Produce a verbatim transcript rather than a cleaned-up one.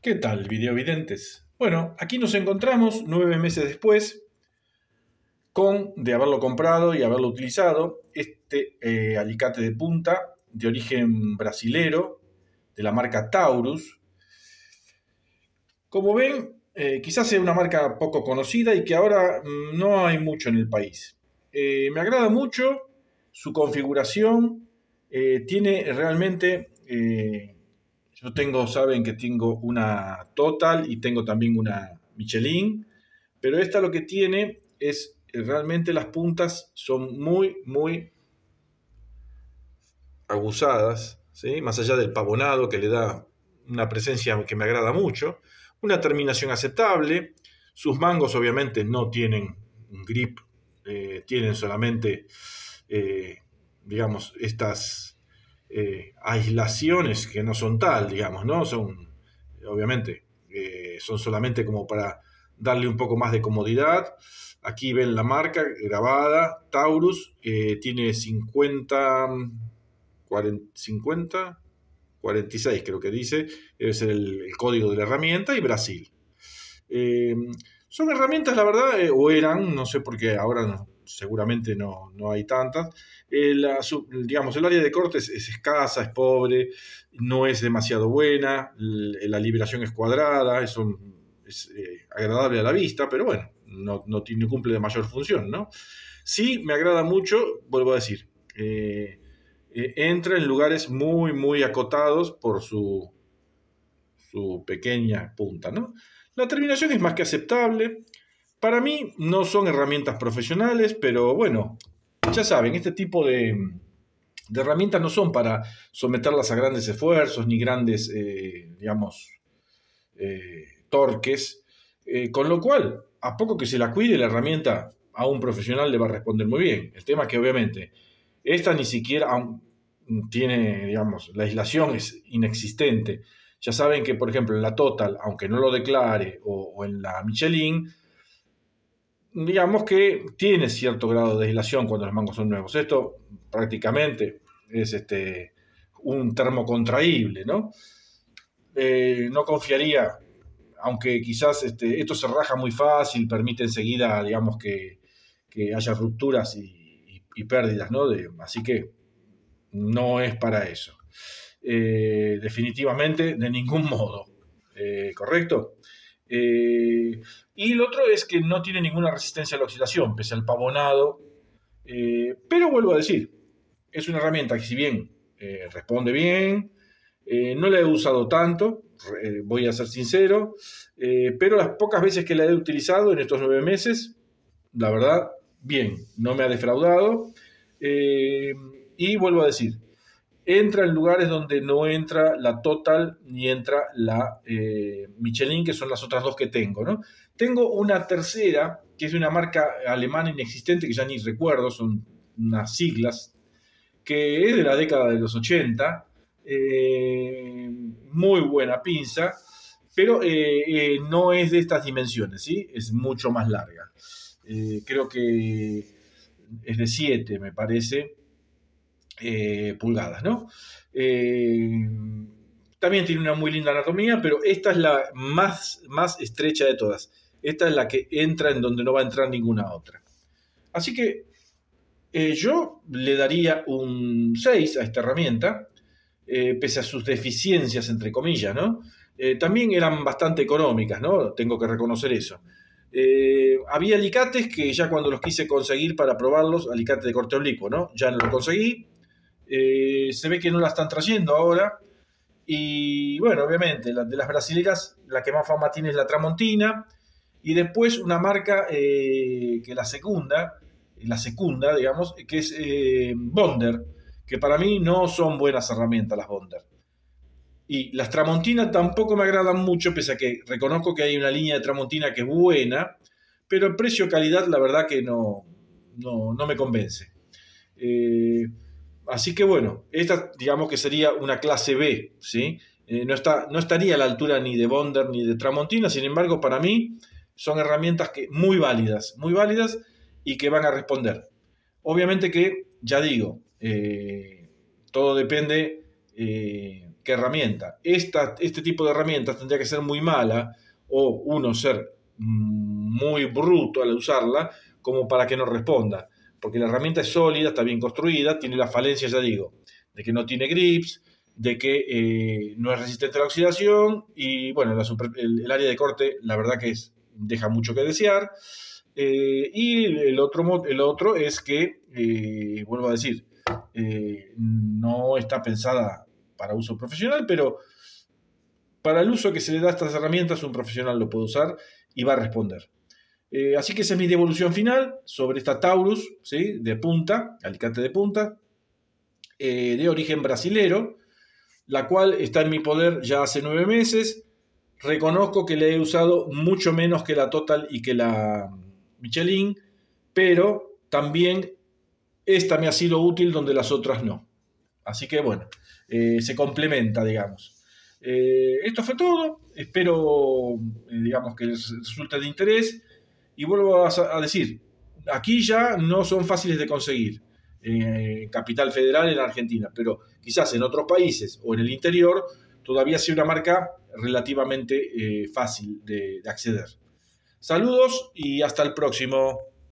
¿Qué tal, videovidentes? Bueno, aquí nos encontramos nueve meses después con, de haberlo comprado y haberlo utilizado, este eh, alicate de punta de origen brasilero, de la marca Taurus. Como ven, eh, quizás sea una marca poco conocida y que ahora mm, no hay mucho en el país. Eh, me agrada mucho su configuración, eh, tiene realmente... Eh, Yo tengo, saben que tengo una Total y tengo también una Michelin, pero esta lo que tiene es eh, realmente las puntas son muy, muy aguzadas, ¿sí? Más allá del pavonado que le da una presencia que me agrada mucho, una terminación aceptable, sus mangos obviamente no tienen un grip, eh, tienen solamente, eh, digamos, estas eh, aislaciones que no son tal, digamos, ¿no? Son, obviamente, eh, son solamente como para darle un poco más de comodidad. Aquí ven la marca grabada, Taurus, eh, tiene cincuenta, cuarenta, cincuenta, cuarenta y seis creo que dice, es el, el código de la herramienta, y Brasil. Eh, son herramientas, la verdad, eh, o eran, no sé por qué ahora no, seguramente no, no hay tantas. Eh, la, su, digamos, el área de corte es, es escasa, es pobre, no es demasiado buena, la liberación es cuadrada, es, un, es eh, agradable a la vista, pero bueno, no, no, tiene, no cumple de mayor función, ¿no? Sí, me agrada mucho, vuelvo a decir, eh, eh, entra en lugares muy, muy acotados por su, su pequeña punta, ¿no? La terminación es más que aceptable. Para mí no son herramientas profesionales, pero bueno, ya saben, este tipo de, de herramientas no son para someterlas a grandes esfuerzos ni grandes, eh, digamos, eh, torques, eh, con lo cual, a poco que se la cuide la herramienta, a un profesional le va a responder muy bien. El tema es que obviamente esta ni siquiera tiene, digamos, la aislación es inexistente. Ya saben que, por ejemplo, en la Total, aunque no lo declare, o, o en la Michelin, digamos que tiene cierto grado de aislación cuando los mangos son nuevos. Esto prácticamente es este, un termocontraíble, ¿no? Eh, no confiaría, aunque quizás este, esto se raja muy fácil, permite enseguida, digamos, que, que haya rupturas y, y, y pérdidas, ¿no? De, así que no es para eso. Eh, definitivamente, de ningún modo. Eh, ¿Correcto? Eh, y el otro es que no tiene ninguna resistencia a la oxidación, pese al pavonado. Eh, pero vuelvo a decir, es una herramienta que si bien eh, responde bien, eh, no la he usado tanto, eh, voy a ser sincero, eh, pero las pocas veces que la he utilizado en estos nueve meses, la verdad, bien, no me ha defraudado. Eh, y vuelvo a decir, entra en lugares donde no entra la Total ni entra la eh, Michelin, que son las otras dos que tengo, ¿no? Tengo una tercera, que es de una marca alemana inexistente, que ya ni recuerdo, son unas siglas, que es de la década de los ochenta, eh, muy buena pinza, pero eh, eh, no es de estas dimensiones, ¿sí? Es mucho más larga. Eh, creo que es de siete, me parece, eh, pulgadas, ¿no? Eh, también tiene una muy linda anatomía, pero esta es la más, más estrecha de todas. Esta es la que entra en donde no va a entrar ninguna otra. Así que eh, yo le daría un seis a esta herramienta, eh, pese a sus deficiencias, entre comillas, ¿no? Eh, también eran bastante económicas, ¿no? Tengo que reconocer eso. Eh, había alicates que ya cuando los quise conseguir para probarlos, alicate de corte oblicuo, ¿no? Ya no lo conseguí. Eh, se ve que no la están trayendo ahora. Y bueno, obviamente, la, de las brasileras, la que más fama tiene es la Tramontina. Y después una marca eh, que la segunda, la secunda, digamos, que es eh, Bonder, que para mí no son buenas herramientas las Bonder. Y las Tramontina tampoco me agradan mucho, pese a que reconozco que hay una línea de Tramontina que es buena, pero el precio-calidad la verdad que no, no, no me convence. Eh, así que bueno, esta digamos que sería una clase B, ¿sí? Eh, no, está, no estaría a la altura ni de Bonder ni de Tramontina, sin embargo para mí son herramientas que, muy válidas, muy válidas y que van a responder. Obviamente que, ya digo, eh, todo depende... Eh, qué herramienta. Esta, este tipo de herramientas tendría que ser muy mala o uno ser muy bruto al usarla como para que no responda. Porque la herramienta es sólida, está bien construida, tiene la falencia, ya digo, de que no tiene grips, de que eh, no es resistente a la oxidación y bueno, la super, el, el área de corte la verdad que es, deja mucho que desear. Eh, y el otro, el otro es que, eh, vuelvo a decir, eh, no está pensada para uso profesional, pero para el uso que se le da a estas herramientas un profesional lo puede usar y va a responder. Eh, así que esa es mi devolución final sobre esta Taurus, ¿sí? De punta, alicate de punta, eh, de origen brasilero, la cual está en mi poder ya hace nueve meses. Reconozco que le he usado mucho menos que la Total y que la Michelin, pero también esta me ha sido útil donde las otras no. Así que bueno, eh, se complementa, digamos. Eh, esto fue todo. Espero, eh, digamos, que les resulte de interés. Y vuelvo a, a decir, aquí ya no son fáciles de conseguir. Eh, Capital Federal en Argentina, pero quizás en otros países o en el interior todavía sea una marca relativamente eh, fácil de, de acceder. Saludos y hasta el próximo.